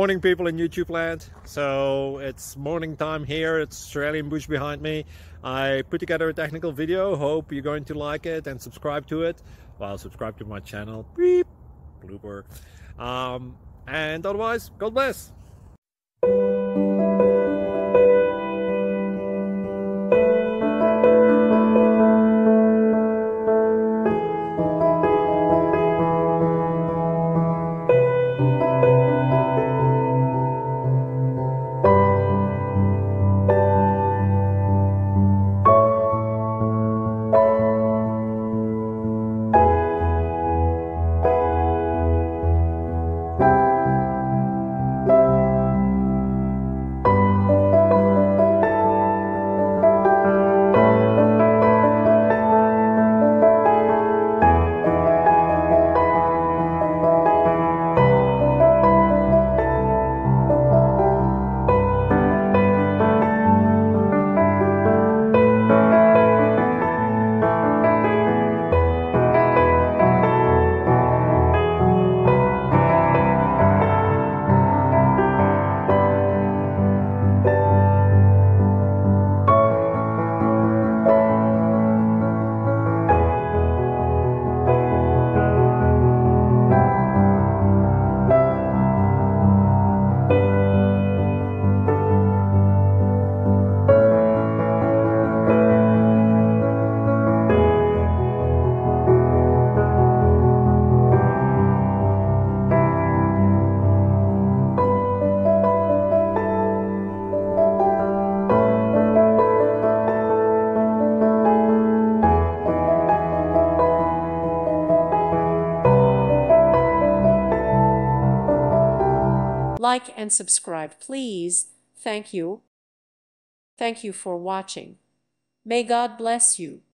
Morning, people in YouTube land. So it's morning time here. It's Australian bush behind me. I put together a technical video. Hope you're going to like it and subscribe to it. Well, subscribe to my channel. Beep, blooper. And otherwise, God bless. Like and subscribe, please. Thank you. Thank you for watching. May God bless you.